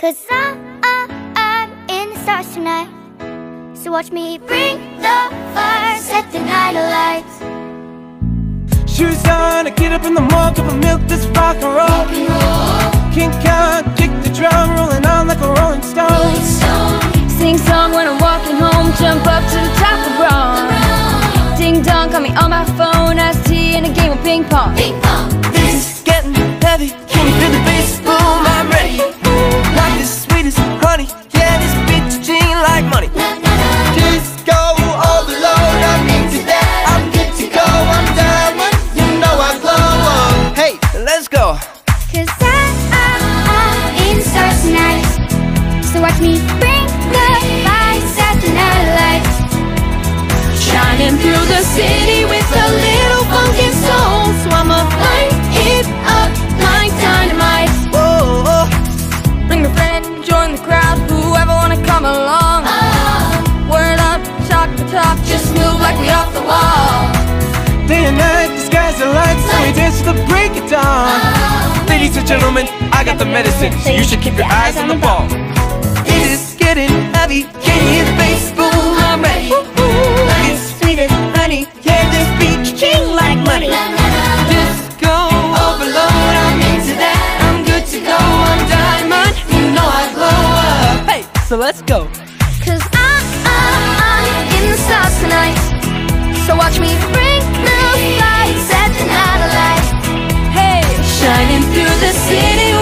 'Cause I'm in the stars tonight. So watch me bring the fire, set the night alight. Shoes on, I get up in the morning, cup of milk, this rock and roll. King Kong, kick the drum, rolling on like a rolling stone. Sing song when I'm walking home, jump up to the top of wrong. Ding dong, call me on my phone, iced tea and a game of ping pong. This is getting heavy, can you feel the bass boom? I'm ready. Like as sweet as honey, yeah, this beat gene like money. Disco overload, I'm into that, I'm good to go, I'm diamond, you know I glow. Hey, let's go. 'Cause I'm in the stars tonight. So watch me bring the fire, set the night alight. Shining through the city with a little funky soul. So I'ma light it up like dynamite. Whoa. Bring a friend, join the crowd, whoever wanna come along. Word up, talk the talk, just move like we off the wall. Day and night, the skies are light, so we dance to the break of dawn. Ladies and gentlemen, I got the medicine, so you should keep your eyes on the ball. It is getting heavy, can you hear the bass boom? I'm ready. Like it's sweet as honey, yeah, this beat ching like money. Disco overload, I'm into that, I'm good to go, I'm diamond, you know I glow up. Hey, so let's go. 'Cause I'm in the stars tonight. So watch me bring the light, set the night alight. Hey, shining through the city